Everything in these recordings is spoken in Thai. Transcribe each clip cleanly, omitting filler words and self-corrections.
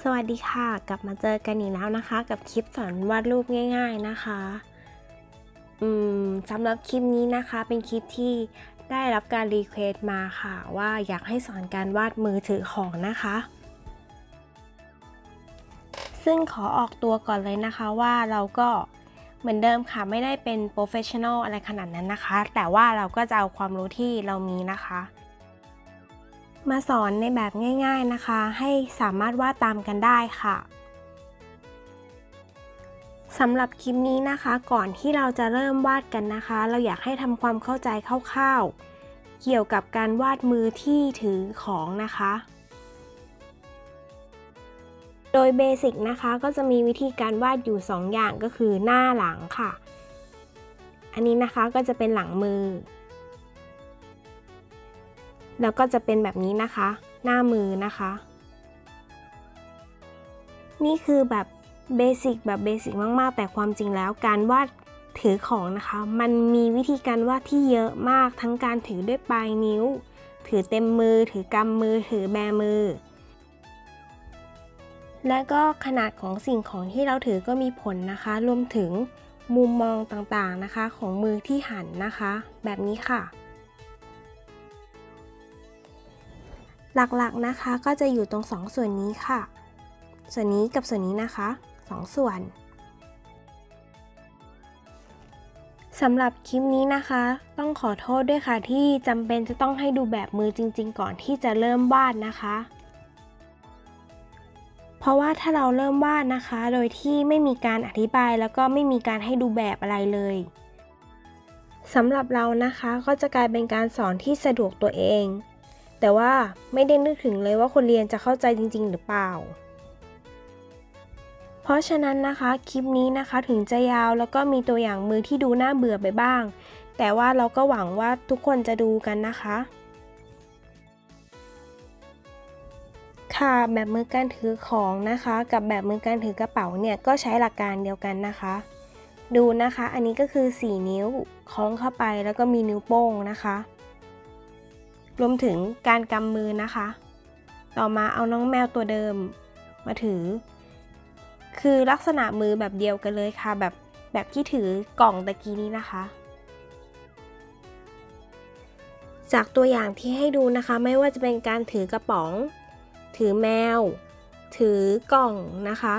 สวัสดีค่ะกลับมาเจอกันอีกแล้วนะคะกับคลิปสอนวาดรูปง่ายๆนะคะสำหรับคลิปนี้นะคะเป็นคลิปที่ได้รับการรีเควสต์มาค่ะว่าอยากให้สอนการวาดมือถือของนะคะซึ่งขอออกตัวก่อนเลยนะคะว่าเราก็เหมือนเดิมค่ะไม่ได้เป็นโปรเฟชชั่นอลอะไรขนาดนั้นนะคะแต่ว่าเราก็จะเอาความรู้ที่เรามีนะคะมาสอนในแบบง่ายๆนะคะให้สามารถวาดตามกันได้ค่ะสำหรับคลิปนี้นะคะก่อนที่เราจะเริ่มวาดกันนะคะเราอยากให้ทำความเข้าใจคร่าวๆเกี่ยวกับการวาดมือที่ถือของนะคะโดยเบสิกนะคะก็จะมีวิธีการวาดอยู่2อย่างก็คือหน้าหลังค่ะอันนี้นะคะก็จะเป็นหลังมือแล้วก็จะเป็นแบบนี้นะคะหน้ามือนะคะนี่คือแบบเบสิกมากๆแต่ความจริงแล้วการวาดถือของนะคะมันมีวิธีการวาดที่เยอะมากทั้งการถือด้วยปลายนิ้วถือเต็มมือถือกำมือถือแบมือและก็ขนาดของสิ่งของที่เราถือก็มีผลนะคะรวมถึงมุมมองต่างๆนะคะของมือที่หันนะคะแบบนี้ค่ะหลักๆนะคะก็จะอยู่ตรง2ส่วนนี้ค่ะส่วนนี้กับส่วนนี้นะคะ2ส่วนสำหรับคลิปนี้นะคะต้องขอโทษด้วยค่ะที่จำเป็นจะต้องให้ดูแบบมือจริงๆก่อนที่จะเริ่มวาดนะคะเพราะว่าถ้าเราเริ่มวาดนะคะโดยที่ไม่มีการอธิบายแล้วก็ไม่มีการให้ดูแบบอะไรเลยสำหรับเรานะคะก็จะกลายเป็นการสอนที่สะดวกตัวเองแต่ว่าไม่ได้นึกถึงเลยว่าคนเรียนจะเข้าใจจริงๆหรือเปล่าเพราะฉะนั้นนะคะคลิปนี้นะคะถึงจะยาวแล้วก็มีตัวอย่างมือที่ดูน่าเบื่อไปบ้างแต่ว่าเราก็หวังว่าทุกคนจะดูกันนะคะค่ะแบบมือการถือของนะคะกับแบบมือการถือกระเป๋าเนี่ยก็ใช้หลักการเดียวกันนะคะดูนะคะอันนี้ก็คือ4นิ้วคล้องเข้าไปแล้วก็มีนิ้วโป้งนะคะรวมถึงการกำมือนะคะต่อมาเอาน้องแมวตัวเดิมมาถือคือลักษณะมือแบบเดียวกันเลยค่ะแบบที่ถือกล่องตะกี้นี้นะคะจากตัวอย่างที่ให้ดูนะคะไม่ว่าจะเป็นการถือกระป๋องถือแมวถือกล่องนะคะ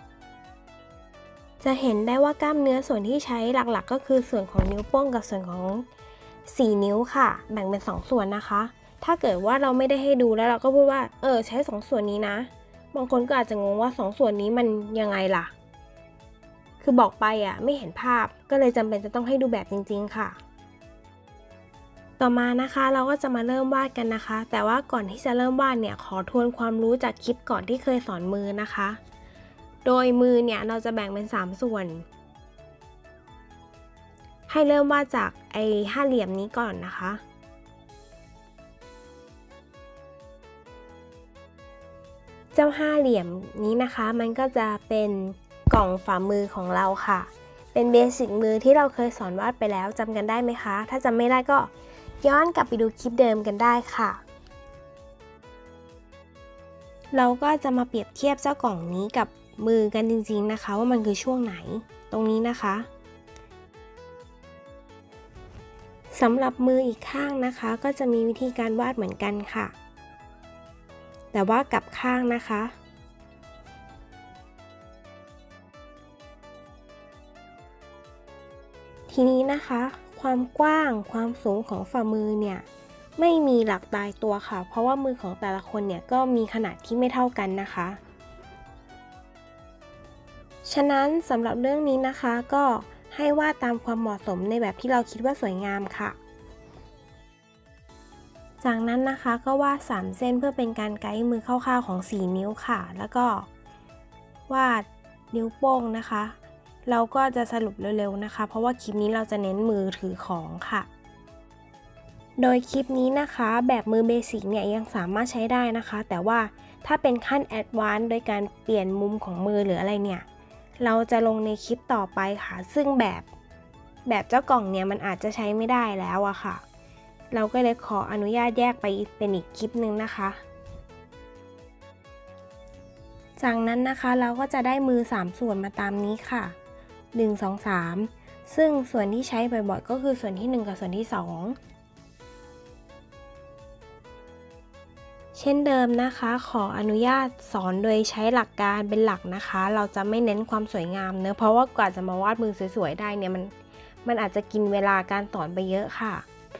จะเห็นได้ว่ากล้ามเนื้อส่วนที่ใช้หลักๆก็คือส่วนของนิ้วโป้งกับส่วนของ4นิ้วค่ะแบ่งเป็น2ส่วนนะคะถ้าเกิดว่าเราไม่ได้ให้ดูแล้วเราก็พูดว่าใช้2ส่วนนี้นะบางคนก็อาจจะงงว่า2ส่วนนี้มันยังไงล่ะคือบอกไปไม่เห็นภาพก็เลยจำเป็นจะต้องให้ดูแบบจริงๆค่ะต่อมานะคะเราก็จะมาเริ่มวาดกันนะคะแต่ว่าก่อนที่จะเริ่มวาดเนี่ยขอทวนความรู้จากคลิปก่อนที่เคยสอนมือนะคะโดยมือเนี่ยเราจะแบ่งเป็น3ส่วนให้เริ่มวาดจากห้าเหลี่ยมนี้ก่อนนะคะเจ้าห้าเหลี่ยมนี้นะคะมันก็จะเป็นกล่องฝ่ามือของเราค่ะเป็นเบสิกมือที่เราเคยสอนวาดไปแล้วจำกันได้ไหมคะถ้าจำไม่ได้ก็ย้อนกลับไปดูคลิปเดิมกันได้ค่ะเราก็จะมาเปรียบเทียบเจ้ากล่องนี้กับมือกันจริงๆนะคะว่ามันคือช่วงไหนตรงนี้นะคะสำหรับมืออีกข้างนะคะก็จะมีวิธีการวาดเหมือนกันค่ะแต่ว่ากลับข้างนะคะทีนี้นะคะความกว้างความสูงของฝ่ามือเนี่ยไม่มีหลักตายตัวค่ะเพราะว่ามือของแต่ละคนเนี่ยก็มีขนาดที่ไม่เท่ากันนะคะฉะนั้นสำหรับเรื่องนี้นะคะก็ให้วาดตามความเหมาะสมในแบบที่เราคิดว่าสวยงามค่ะจากนั้นนะคะก็วาด3เส้นเพื่อเป็นการไกด์มือคร่าวๆของ4นิ้วค่ะแล้วก็วาดนิ้วโป้งนะคะเราก็จะสรุปเร็วๆนะคะเพราะว่าคลิปนี้เราจะเน้นมือถือของค่ะโดยคลิปนี้นะคะแบบมือเบสิกเนี่ยยังสามารถใช้ได้นะคะแต่ว่าถ้าเป็นขั้นแอดวานซ์โดยการเปลี่ยนมุมของมือหรืออะไรเนี่ยเราจะลงในคลิปต่อไปค่ะซึ่งแบบเจ้ากล่องเนี่ยมันอาจจะใช้ไม่ได้แล้วอะค่ะเราก็เลยขออนุญาตแยกไปเป็นอีกคลิปนึงนะคะจากนั้นนะคะเราก็จะได้มือ3ส่วนมาตามนี้ค่ะ1 2 3ซึ่งส่วนที่ใช้บ่อยๆก็คือส่วนที่1กับส่วนที่2เช่นเดิมนะคะขออนุญาตสอนโดยใช้หลักการเป็นหลักนะคะเราจะไม่เน้นความสวยงามเนอะเพราะว่ากว่าจะมาวาดมือสวยๆได้เนี่ยมันอาจจะกินเวลาการสอนไปเยอะค่ะ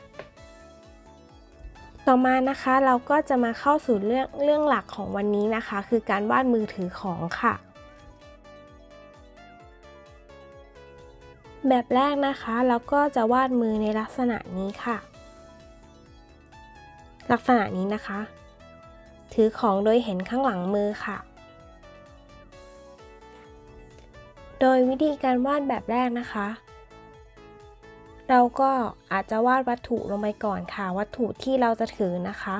ต่อมานะคะเราก็จะมาเข้าสู่เรื่องหลักของวันนี้นะคะคือการวาดมือถือของค่ะแบบแรกนะคะเราก็จะวาดมือในลักษณะนี้ค่ะลักษณะนี้นะคะถือของโดยเห็นข้างหลังมือค่ะโดยวิธีการวาดแบบแรกนะคะเราก็อาจจะวาดวัตถุลงไปก่อนค่ะวัตถุที่เราจะถือนะคะ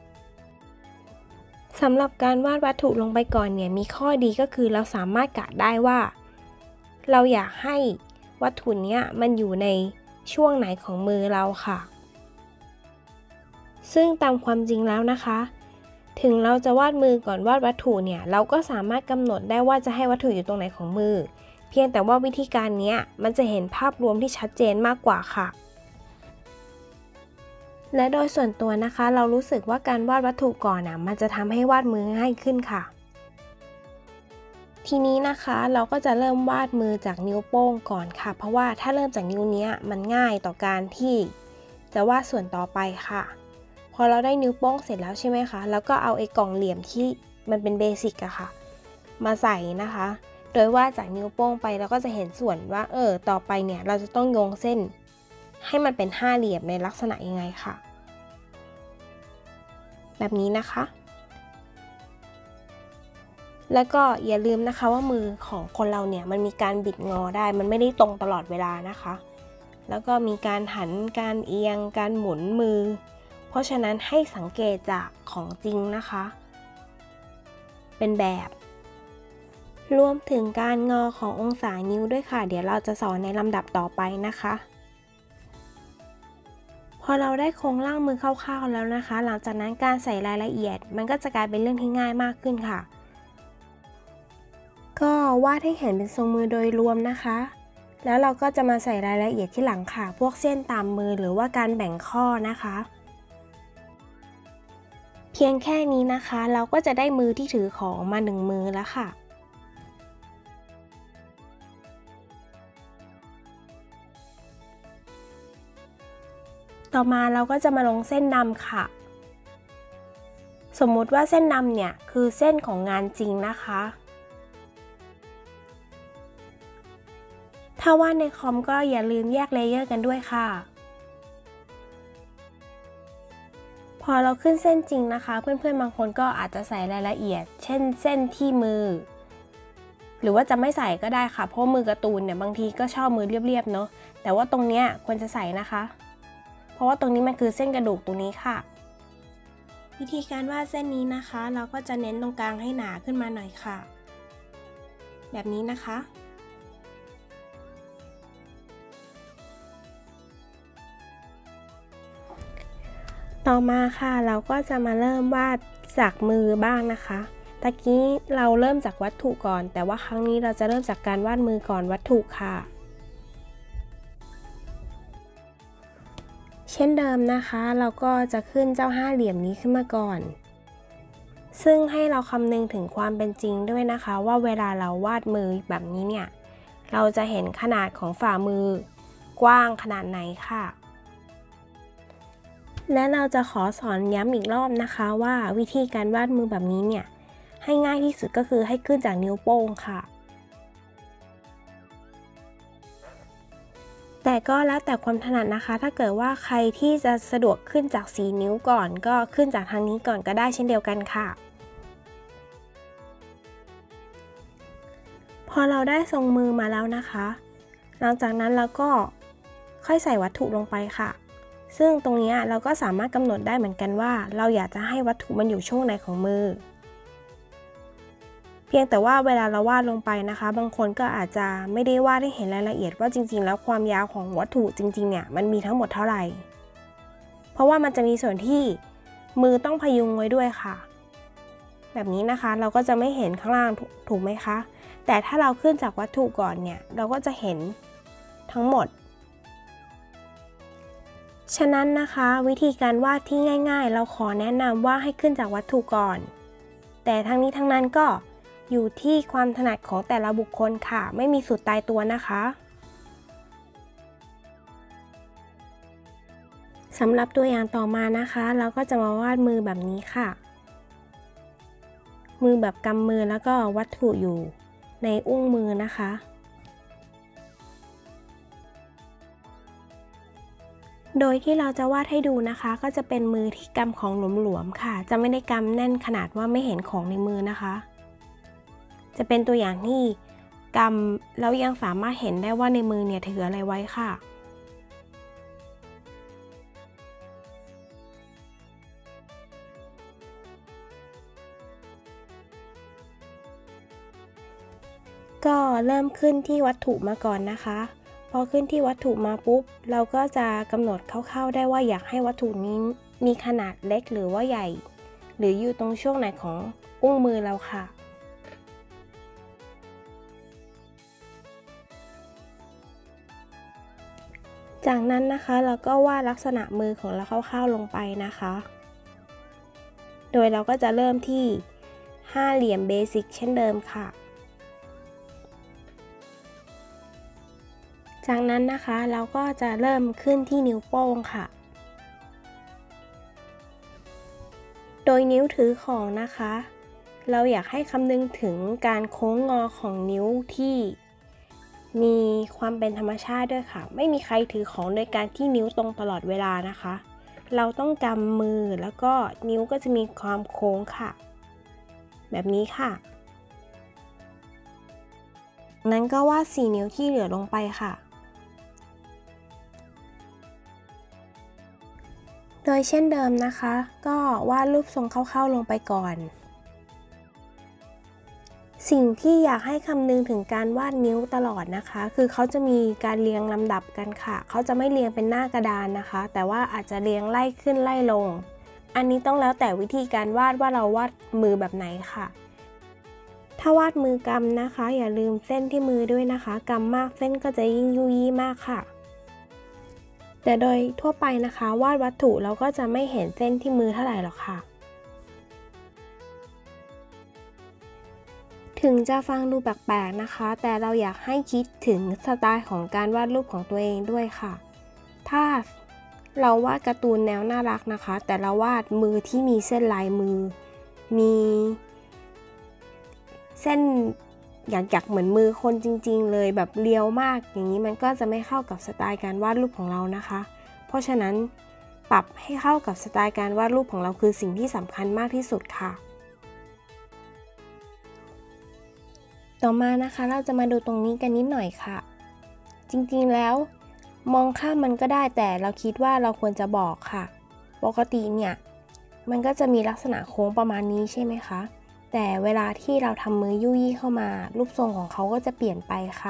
สำหรับการวาดวัตถุลงไปก่อนเนี่ยมีข้อดีก็คือเราสามารถกะได้ว่าเราอยากให้วัตถุเนี้ยมันอยู่ในช่วงไหนของมือเราค่ะซึ่งตามความจริงแล้วนะคะถึงเราจะวาดมือก่อนวาดวัตถุเนี่ยเราก็สามารถกำหนดได้ว่าจะให้วัตถุอยู่ตรงไหนของมือเพียงแต่ว่าวิธีการนี้มันจะเห็นภาพรวมที่ชัดเจนมากกว่าค่ะและโดยส่วนตัวนะคะเรารู้สึกว่าการวาดวัตถุก่อนมันจะทำให้วาดมือง่ายขึ้นค่ะทีนี้นะคะเราก็จะเริ่มวาดมือจากนิ้วโป้งก่อนค่ะเพราะว่าถ้าเริ่มจากนิ้วนี้มันง่ายต่อการที่จะวาดส่วนต่อไปค่ะพอเราได้นิ้วโป้งเสร็จแล้วใช่ไหมคะแล้วก็เอาไอ้กล่องเหลี่ยมที่มันเป็นเบสิกอะค่ะมาใส่นะคะโดยวาดจากนิ้วโป้งไปเราก็จะเห็นส่วนว่าต่อไปเนี่ยเราจะต้องโยงเส้นให้มันเป็นห้าเหลี่ยมในลักษณะยังไงค่ะแบบนี้นะคะแล้วก็อย่าลืมนะคะว่ามือของคนเราเนี่ยมันมีการบิดงอได้มันไม่ได้ตรงตลอดเวลานะคะแล้วก็มีการหันการเอียงการหมุนมือเพราะฉะนั้นให้สังเกตจากของจริงนะคะเป็นแบบรวมถึงการงอขององศานิ้วด้วยค่ะเดี๋ยวเราจะสอนในลำดับต่อไปนะคะพอเราได้โครงร่างมือคร่าวๆแล้วนะคะหลังจากนั้นการใส่รายละเอียดมันก็จะกลายเป็นเรื่องที่ง่ายมากขึ้นค่ะก็วาดให้เห็นเป็นทรงมือโดยรวมนะคะแล้วเราก็จะมาใส่รายละเอียดที่หลังค่ะพวกเส้นตามมือหรือว่าการแบ่งข้อนะคะเพียงแค่นี้นะคะเราก็จะได้มือที่ถือของมา1มือแล้วค่ะต่อมาเราก็จะมาลงเส้นดำค่ะสมมุติว่าเส้นดำเนี่ยคือเส้นของงานจริงนะคะถ้าวาดในคอมก็อย่าลืมแยกเลเยอร์กันด้วยค่ะพอเราขึ้นเส้นจริงนะคะเพื่อนๆบางคนก็อาจจะใส่รายละเอียดเช่นเส้นที่มือหรือว่าจะไม่ใส่ก็ได้ค่ะเพราะมือการ์ตูนเนี่ยบางทีก็ชอบมือเรียบๆเนาะแต่ว่าตรงเนี้ยควรจะใส่นะคะเพราะว่าตรงนี้มันคือเส้นกระดูกตรงนี้ค่ะวิธีการวาดเส้นนี้นะคะเราก็จะเน้นตรงกลางให้หนาขึ้นมาหน่อยค่ะแบบนี้นะคะต่อมาค่ะเราก็จะมาเริ่มวาดจากมือบ้างนะคะตะกี้เราเริ่มจากวัตถุก่อนแต่ว่าครั้งนี้เราจะเริ่มจากการวาดมือก่อนวัตถุค่ะเช่นเดิมนะคะเราก็จะขึ้นเจ้าห้าเหลี่ยมนี้ขึ้นมาก่อนซึ่งให้เราคำนึงถึงความเป็นจริงด้วยนะคะว่าเวลาเราวาดมือแบบนี้เนี่ยเราจะเห็นขนาดของฝ่ามือกว้างขนาดไหนค่ะและเราจะขอสอนย้ำอีกรอบนะคะว่าวิธีการวาดมือแบบนี้เนี่ยให้ง่ายที่สุดก็คือให้ขึ้นจากนิ้วโป้งค่ะแต่ก็แล้วแต่ความถนัดนะคะถ้าเกิดว่าใครที่จะสะดวกขึ้นจาก4นิ้วก่อนก็ขึ้นจากทางนี้ก่อนก็ได้เช่นเดียวกันค่ะพอเราได้ทรงมือมาแล้วนะคะหลังจากนั้นเราก็ค่อยใส่วัตถุลงไปค่ะซึ่งตรงนี้เราก็สามารถกำหนดได้เหมือนกันว่าเราอยากจะให้วัตถุมันอยู่ช่วงไหนของมือเพียงแต่ว่าเวลาเราวาดลงไปนะคะบางคนก็อาจจะไม่ได้วาดให้เห็นรายละเอียดว่าจริงๆแล้วความยาวของวัตถุจริงๆเนี่ยมันมีทั้งหมดเท่าไหร่เพราะว่ามันจะมีส่วนที่มือต้องพยุงไว้ด้วยค่ะแบบนี้นะคะเราก็จะไม่เห็นข้างล่างถูกไหมคะแต่ถ้าเราขึ้นจากวัตถุก่อนเนี่ยเราก็จะเห็นทั้งหมดฉะนั้นนะคะวิธีการวาดที่ง่ายๆเราขอแนะนำว่าให้ขึ้นจากวัตถุก่อนแต่ทั้งนี้ทั้งนั้นก็อยู่ที่ความถนัดของแต่ละบุคคลค่ะไม่มีสูตรตายตัวนะคะสำหรับตัวอย่างต่อมานะคะเราก็จะมาวาดมือแบบนี้ค่ะมือแบบกำมือแล้วก็วัตถุอยู่ในอุ้งมือนะคะโดยที่เราจะวาดให้ดูนะคะก็จะเป็นมือที่กำของหลวมๆค่ะจะไม่ได้กำแน่นขนาดว่าไม่เห็นของในมือนะคะจะเป็นตัวอย่างที่กำแล้วยังสามารถเห็นได้ว่าในมือเนี่ยถืออะไรไว้ค่ะก็เริ่มขึ้นที่วัตถุมาก่อนนะคะพอขึ้นที่วัตถุมาปุ๊บเราก็จะกำหนดคร่าวๆได้ว่าอยากให้วัตถุนี้มีขนาดเล็กหรือว่าใหญ่หรืออยู่ตรงช่วงไหนของอุ้งมือเราค่ะจากนั้นนะคะเราก็วาดลักษณะมือของเราคร่าวๆลงไปนะคะโดยเราก็จะเริ่มที่5เหลี่ยมเบสิกเช่นเดิมค่ะจากนั้นนะคะเราก็จะเริ่มขึ้นที่นิ้วโป้งค่ะโดยนิ้วถือของนะคะเราอยากให้คำนึงถึงการโค้งงอของนิ้วที่มีความเป็นธรรมชาติด้วยค่ะไม่มีใครถือของโดยการที่นิ้วตรงตลอดเวลานะคะเราต้องกำมือแล้วก็นิ้วก็จะมีความโค้งค่ะแบบนี้ค่ะนั้นก็วาด4นิ้วที่เหลือลงไปค่ะโดยเช่นเดิมนะคะก็วาดรูปทรงคร่าวๆลงไปก่อนสิ่งที่อยากให้คำนึงถึงการวาดนิ้วตลอดนะคะคือเขาจะมีการเรียงลำดับกันค่ะเขาจะไม่เรียงเป็นหน้ากระดานนะคะแต่ว่าอาจจะเรียงไล่ขึ้นไล่ลงอันนี้ต้องแล้วแต่วิธีการวาดว่าเราวาดมือแบบไหนค่ะถ้าวาดมือกำนะคะอย่าลืมเส้นที่มือด้วยนะคะกำมากเส้นก็จะยิ่งยุยมากค่ะแต่โดยทั่วไปนะคะวาดวัตถุเราก็จะไม่เห็นเส้นที่มือเท่าไหร่หรอกค่ะถึงจะฟังดูแปลกๆนะคะแต่เราอยากให้คิดถึงสไตล์ของการวาดรูปของตัวเองด้วยค่ะถ้าเราวาดการ์ตูนแนวน่ารักนะคะแต่เราวาดมือที่มีเส้นลายมือมีเส้นหยักๆเหมือนมือคนจริงๆเลยแบบเรียวมากอย่างนี้มันก็จะไม่เข้ากับสไตล์การวาดรูปของเรานะคะเพราะฉะนั้นปรับให้เข้ากับสไตล์การวาดรูปของเราคือสิ่งที่สำคัญมากที่สุดค่ะต่อมานะคะเราจะมาดูตรงนี้กันนิดหน่อยค่ะจริงๆแล้วมองข้ามมันก็ได้แต่เราคิดว่าเราควรจะบอกค่ะปกติเนี่ยมันก็จะมีลักษณะโค้งประมาณนี้ใช่ไหมคะแต่เวลาที่เราทำมือยุ่ยเข้ามารูปทรงของเขาก็จะเปลี่ยนไปค่ะ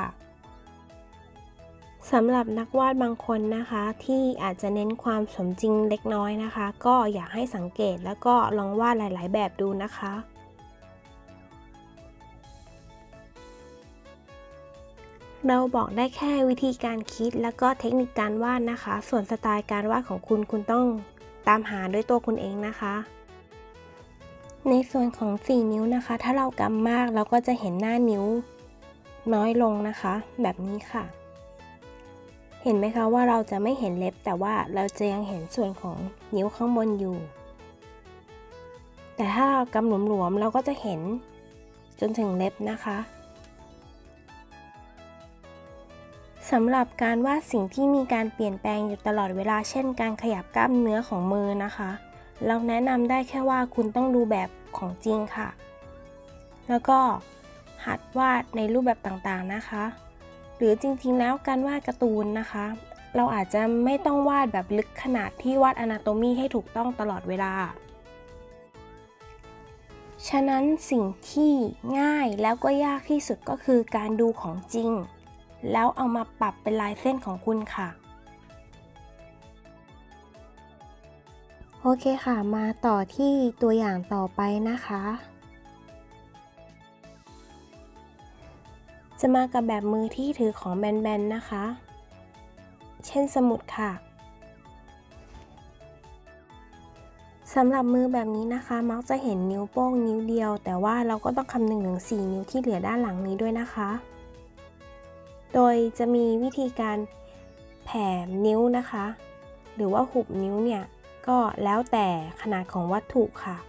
สำหรับนักวาดบางคนนะคะที่อาจจะเน้นความสมจริงเล็กน้อยนะคะก็อยากให้สังเกตแล้วก็ลองวาดหลายๆแบบดูนะคะเราบอกได้แค่วิธีการคิดแล้วก็เทคนิคการวาดนะคะส่วนสไตล์การวาดของคุณต้องตามหาด้วยตัวคุณเองนะคะในส่วนของ4นิ้วนะคะถ้าเรากำมากเราก็จะเห็นหน้านิ้วน้อยลงนะคะแบบนี้ค่ะเห็นไหมคะว่าเราจะไม่เห็นเล็บแต่ว่าเราจะยังเห็นส่วนของนิ้วข้างบนอยู่แต่ถ้าเรากำหลวมๆเราก็จะเห็นจนถึงเล็บนะคะสำหรับการวาดสิ่งที่มีการเปลี่ยนแปลงอยู่ตลอดเวลาเช่นการขยับกล้ามเนื้อของมือนะคะเราแนะนำได้แค่ว่าคุณต้องดูแบบของจริงค่ะแล้วก็หัดวาดในรูปแบบต่างๆนะคะหรือจริงๆแล้วการวาดการ์ตูนนะคะเราอาจจะไม่ต้องวาดแบบลึกขนาดที่วาดอนาโตมีให้ถูกต้องตลอดเวลาฉะนั้นสิ่งที่ง่ายแล้วก็ยากที่สุดก็คือการดูของจริงแล้วเอามาปรับเป็นลายเส้นของคุณค่ะโอเคค่ะมาต่อที่ตัวอย่างต่อไปนะคะจะมากับแบบมือที่ถือของแบนๆนะคะเช่นสมุดค่ะสำหรับมือแบบนี้นะคะมักจะเห็นนิ้วโป้งนิ้วเดียวแต่ว่าเราก็ต้องคำนึงถึง4นิ้วที่เหลือด้านหลังนี้ด้วยนะคะโดยจะมีวิธีการแผ่นิ้วนะคะหรือว่าหุบนิ้วเนี่ยก็แล้วแต่ขนาดของวัตถุค่ะ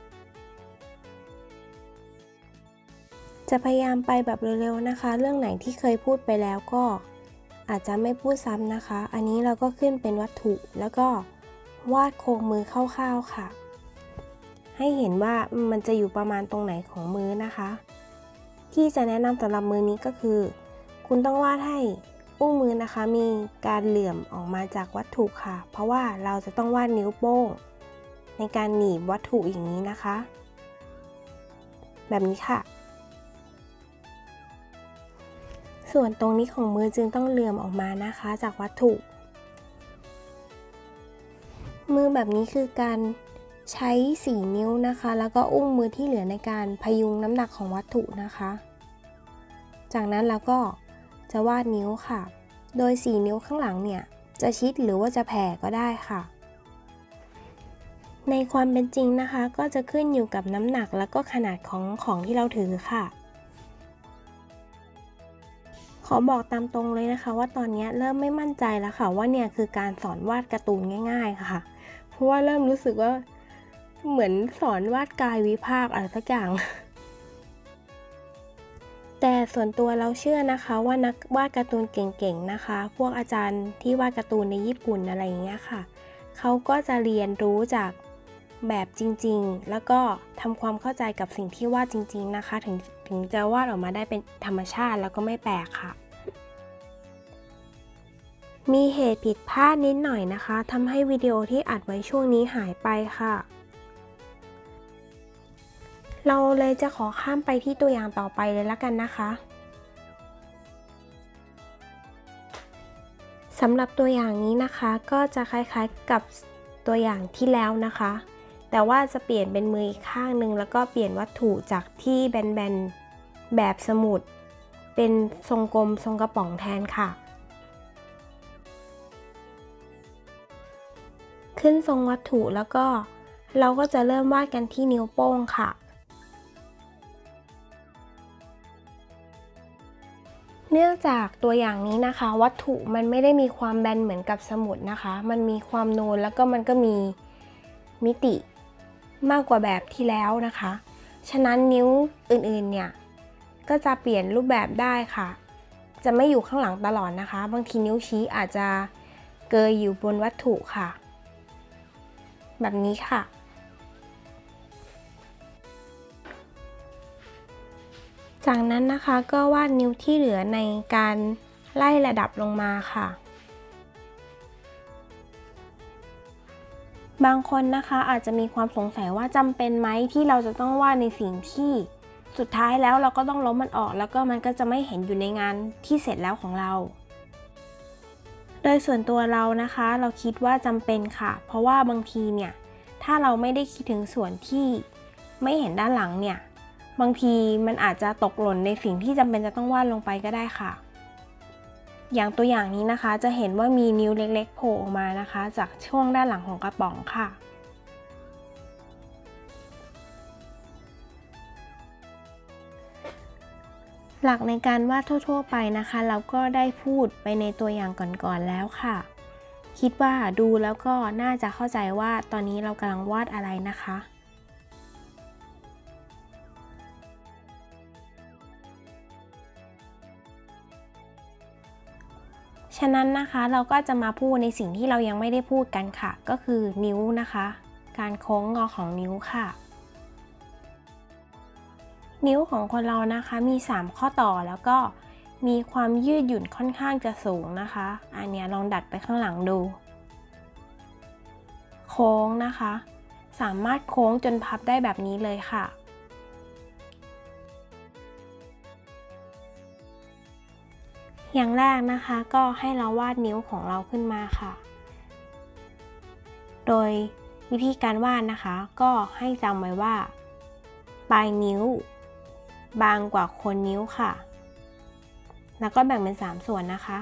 จะพยายามไปแบบเร็วๆนะคะเรื่องไหนที่เคยพูดไปแล้วก็อาจจะไม่พูดซ้ำนะคะอันนี้เราก็ขึ้นเป็นวัตถุแล้วก็วาดโครงมือคร่าวๆค่ะให้เห็นว่ามันจะอยู่ประมาณตรงไหนของมือนะคะที่จะแนะนำสำหรับมือนี้ก็คือคุณต้องวาดให้อุ้งมือนะคะมีการเหลื่อมออกมาจากวัตถุค่ะเพราะว่าเราจะต้องวาดนิ้วโป้งในการหนีบวัตถุอย่างนี้นะคะแบบนี้ค่ะส่วนตรงนี้ของมือจึงต้องเหลื่อมออกมานะคะจากวัตถุมือแบบนี้คือการใช้4นิ้วนะคะแล้วก็อุ้งมือที่เหลือในการพยุงน้ำหนักของวัตถุนะคะจากนั้นเราก็จะวาดนิ้วค่ะโดย4นิ้วข้างหลังเนี่ยจะชิดหรือว่าจะแผ่ก็ได้ค่ะในความเป็นจริงนะคะก็จะขึ้นอยู่กับน้ำหนักแล้วก็ขนาดของที่เราถือค่ะขอบอกตามตรงเลยนะคะว่าตอนนี้เริ่มไม่มั่นใจแล้วค่ะว่าเนี่ยคือการสอนวาดการ์ตูนง่ายๆค่ะเพราะว่าเริ่มรู้สึกว่าเหมือนสอนวาดกายวิภาคอะไรสักอย่างแต่ส่วนตัวเราเชื่อนะคะว่านักวาดการ์ตูนเก่งๆนะคะพวกอาจารย์ที่วาดการ์ตูนในญี่ปุ่นอะไรอย่างเงี้ยค่ะเขาก็จะเรียนรู้จากแบบจริงๆแล้วก็ทำความเข้าใจกับสิ่งที่วาดจริงๆนะคะถึงจะวาดออกมาได้เป็นธรรมชาติแล้วก็ไม่แปลกค่ะมีเหตุผิดพลาดนิดหน่อยนะคะทำให้วิดีโอที่อัดไว้ช่วงนี้หายไปค่ะเราเลยจะขอข้ามไปที่ตัวอย่างต่อไปเลยละกันนะคะสำหรับตัวอย่างนี้นะคะก็จะคล้ายๆกับตัวอย่างที่แล้วนะคะแต่ว่าจะเปลี่ยนเป็นมืออีกข้างหนึ่งแล้วก็เปลี่ยนวัตถุจากที่แบนๆแบบสมุดเป็นทรงกลมทรงกระป๋องแทนค่ะขึ้นทรงวัตถุแล้วก็เราก็จะเริ่มวาดกันที่นิ้วโป้งค่ะเนื่องจากตัวอย่างนี้นะคะวัตถุมันไม่ได้มีความแบนเหมือนกับสมุดนะคะมันมีความนูนแล้วก็มันก็มีมิติมากกว่าแบบที่แล้วนะคะฉะนั้นนิ้วอื่นๆเนี่ยก็จะเปลี่ยนรูปแบบได้ค่ะจะไม่อยู่ข้างหลังตลอดนะคะบางทีนิ้วชี้อาจจะเกยอยู่บนวัตถุค่ะแบบนี้ค่ะจากนั้นนะคะก็วาดนิ้วที่เหลือในการไล่ระดับลงมาค่ะบางคนนะคะอาจจะมีความสงสัยว่าจำเป็นไหมที่เราจะต้องวาดในสิ่งที่สุดท้ายแล้วเราก็ต้องลบมันออกแล้วก็มันก็จะไม่เห็นอยู่ในงานที่เสร็จแล้วของเราโดยส่วนตัวเรานะคะเราคิดว่าจำเป็นค่ะเพราะว่าบางทีเนี่ยถ้าเราไม่ได้คิดถึงส่วนที่ไม่เห็นด้านหลังเนี่ยบางทีมันอาจจะตกหล่นในสิ่งที่จำเป็นจะต้องวาดลงไปก็ได้ค่ะอย่างตัวอย่างนี้นะคะจะเห็นว่ามีนิ้วเล็กๆโผล่ออกมานะคะจากช่วงด้านหลังของกระป๋องค่ะหลักในการวาดทั่วๆไปนะคะเราก็ได้พูดไปในตัวอย่างก่อนๆแล้วค่ะคิดว่าดูแล้วก็น่าจะเข้าใจว่าตอนนี้เรากำลังวาดอะไรนะคะฉะนั้นนะคะเราก็จะมาพูดในสิ่งที่เรายังไม่ได้พูดกันค่ะก็คือนิ้วนะคะการโค้งงอของนิ้วค่ะนิ้วของคนเรานะคะมี3ข้อต่อแล้วก็มีความยืดหยุ่นค่อนข้างจะสูงนะคะอันนี้ลองดัดไปข้างหลังดูโค้งนะคะสามารถโค้งจนพับได้แบบนี้เลยค่ะอย่างแรกนะคะก็ให้เราวาดนิ้วของเราขึ้นมาค่ะโดยวิธีการวาดนะคะก็ให้จำไว้ว่าปลายนิ้วบางกว่าโคนนิ้วค่ะแล้วก็แบ่งเป็น3ส่วนนะคะ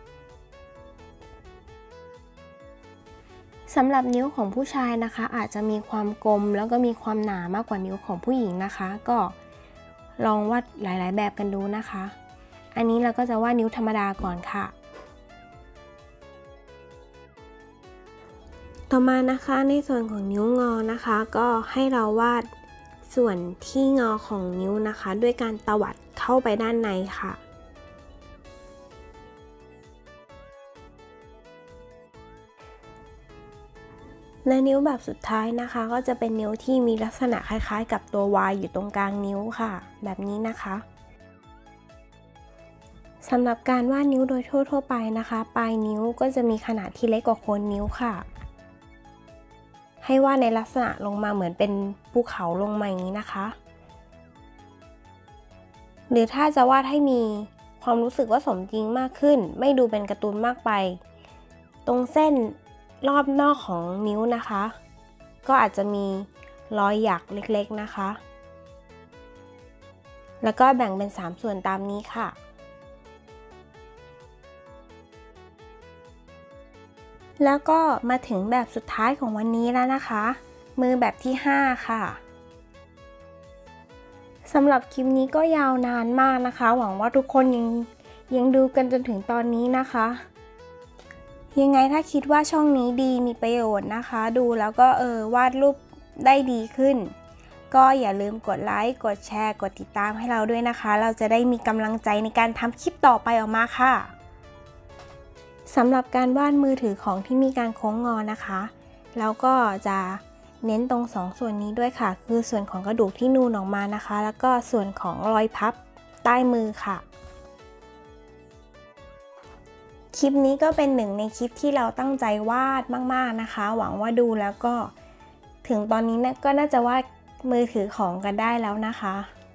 สำหรับนิ้วของผู้ชายนะคะอาจจะมีความกลมแล้วก็มีความหนามากกว่านิ้วของผู้หญิงนะคะก็ลองวาดหลายๆแบบกันดูนะคะอันนี้เราก็จะวาดนิ้วธรรมดาก่อนค่ะต่อมานะคะในส่วนของนิ้วงอนะคะก็ให้เราวาดส่วนที่งอของนิ้วนะคะด้วยการตวัดเข้าไปด้านในค่ะและนิ้วแบบสุดท้ายนะคะก็จะเป็นนิ้วที่มีลักษณะคล้ายๆกับตัว Y อยู่ตรงกลางนิ้วค่ะแบบนี้นะคะสำหรับการวาดนิ้วโดยทั่วๆไปนะคะปลายนิ้วก็จะมีขนาดที่เล็กกว่าโคนนิ้วค่ะให้วาดในลักษณะลงมาเหมือนเป็นภูเขาลงมาอย่างนี้นะคะหรือถ้าจะวาดให้มีความรู้สึกว่าสมจริงมากขึ้นไม่ดูเป็นการ์ตูนมากไปตรงเส้นรอบนอกของนิ้วนะคะก็อาจจะมีรอยหยักเล็กๆนะคะแล้วก็แบ่งเป็น3ส่วนตามนี้ค่ะแล้วก็มาถึงแบบสุดท้ายของวันนี้แล้วนะคะมือแบบที่5ค่ะสำหรับคลิปนี้ก็ยาวนานมากนะคะหวังว่าทุกคนยังดูกันจนถึงตอนนี้นะคะยังไงถ้าคิดว่าช่องนี้ดีมีประโยชน์นะคะดูแล้วก็วาดรูปได้ดีขึ้นก็อย่าลืมกดไลค์กดแชร์กดติดตามให้เราด้วยนะคะเราจะได้มีกำลังใจในการทำคลิปต่อไปออกมาค่ะสำหรับการวาดมือถือของที่มีการโค้งงอนะคะแล้วก็จะเน้นตรง2ส่วนนี้ด้วยค่ะคือส่วนของกระดูกที่นูนออกมานะคะแล้วก็ส่วนของรอยพับใต้มือค่ะคลิปนี้ก็เป็นหนึ่งในคลิปที่เราตั้งใจวาดมากๆนะคะหวังว่าดูแล้วก็ถึงตอนนี้ก็น่าจะวาดมือถือของกันได้แล้วนะคะ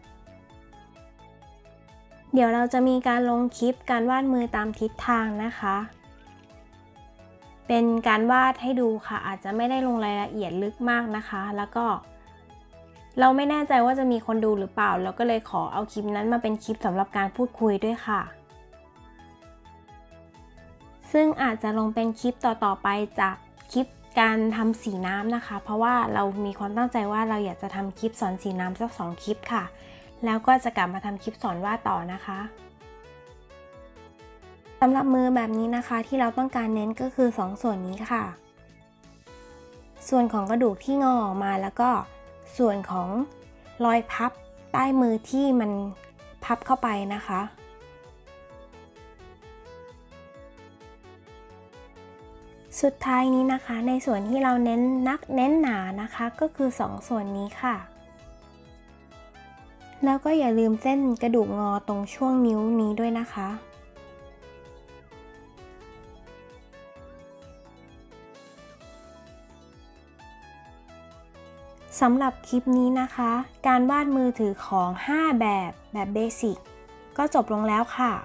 เดี๋ยวเราจะมีการลงคลิปการวาดมือตามทิศทางนะคะเป็นการวาดให้ดูค่ะอาจจะไม่ได้ลงรายละเอียดลึกมากนะคะแล้วก็เราไม่แน่ใจว่าจะมีคนดูหรือเปล่าเราก็เลยขอเอาคลิปนั้นมาเป็นคลิปสำหรับการพูดคุยด้วยค่ะซึ่งอาจจะลงเป็นคลิปต่อๆไปจากคลิปการทำสีน้ำนะคะเพราะว่าเรามีความตั้งใจว่าเราอยากจะทำคลิปสอนสีน้ำสัก2คลิปค่ะแล้วก็จะกลับมาทำคลิปสอนวาดต่อนะคะสำหรับมือแบบนี้นะคะที่เราต้องการเน้นก็คือ2ส่วนนี้ค่ะส่วนของกระดูกที่งอออกมาแล้วก็ส่วนของรอยพับใต้มือที่มันพับเข้าไปนะคะสุดท้ายนี้นะคะในส่วนที่เราเน้นหนานะคะก็คือ2ส่วนนี้ค่ะแล้วก็อย่าลืมเส้นกระดูกงอตรงช่วงนิ้วนี้ด้วยนะคะสำหรับคลิปนี้นะคะการวาดมือถือของ5แบบเบสิกก็จบลงแล้วค่ะ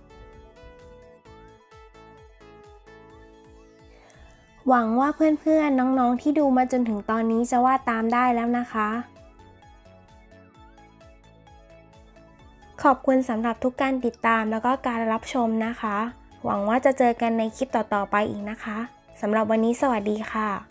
หวังว่าเพื่อนๆน้องๆที่ดูมาจนถึงตอนนี้จะวาดตามได้แล้วนะคะขอบคุณสำหรับทุกการติดตามแล้วก็การรับชมนะคะหวังว่าจะเจอกันในคลิปต่อๆไปอีกนะคะสำหรับวันนี้สวัสดีค่ะ